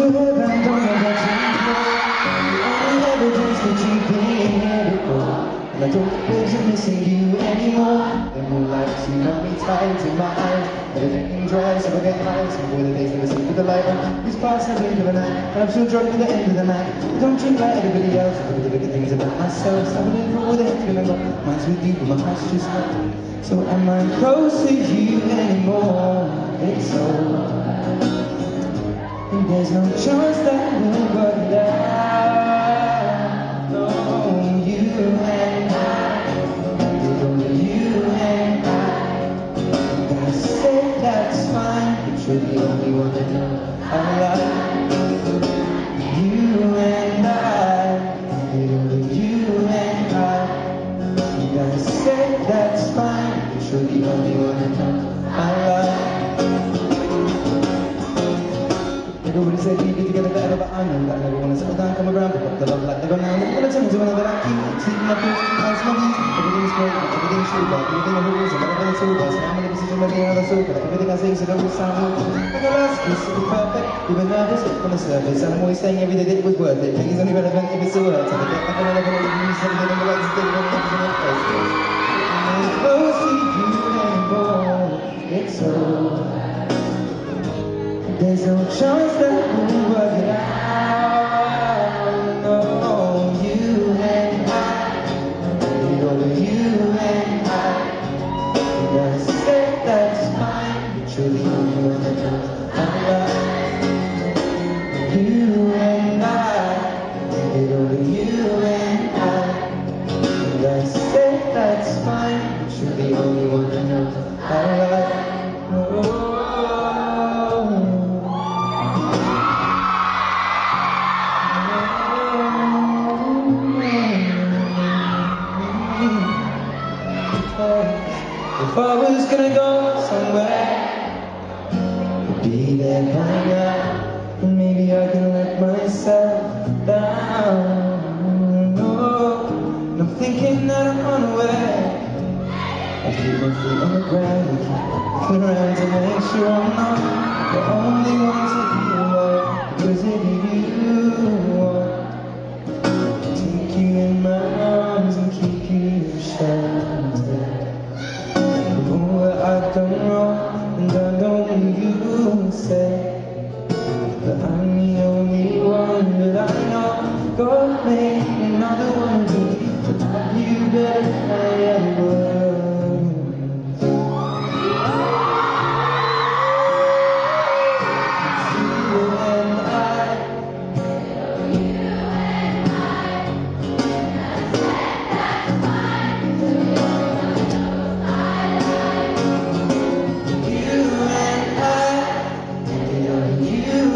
to heaven, don't know what you know. The only evidence that you've been here before. And I don't believe in missing you anymore. The moonlight, you got me tight in my eyes. Everything dry, so I get high. Some boy the days never sleep with the light on. These past I blink of the night, and I'm still drunk at the end of the night. I don't drink like everybody else. I look at the bigger things about myself. So I wouldn't know what the heck to remember. Mine's with you, but my heart's just not. So am I close to you anymore? It's so. And there's no chance that we'll work it out. No, you and I, only you and I. I say that's fine, but you're the only one that knows I like. You and I, only you and I. I say that's fine, but you're the only one that knows I like. Everybody said we'd be together forever, but I know that I never want to settle down, come around, pick up the love like never now. Never gonna turn into another that keep sleeping up here, and smoking. Everything's great, everything's true, but everything I rules, I'm never gonna tell us. Now I'm in a position where they are the soul, but everything I say should always sound good. Like a last kiss, it was perfect. You were nervous on the surface, and I'm always saying every day that it was worth it. Things only relevant if it still hurts. And I get like another one of you, something in the right state when it comes to my face. I'm close to you anymore, it's so. There's no chance that we'll work it out. No, you and I, only you and I. And I said that's fine, but you're the only one that knows I love. You and I, only you and I. And I said that's fine, but you're the only one that knows I love. If I was gonna go somewhere, I'd be there by now. And maybe I can let myself down. No, and I'm thinking that I'm unaware. I keep my feet on the ground and keep looking around to make sure I'm not the only one to be aware. Because if you want, take you in my arms and keep you sheltered. I've done wrong, and I know you say that I'm the only one, but I know God made another one of me, so love you better than I ever was. You and I.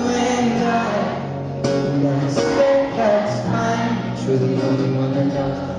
You're the only one that knows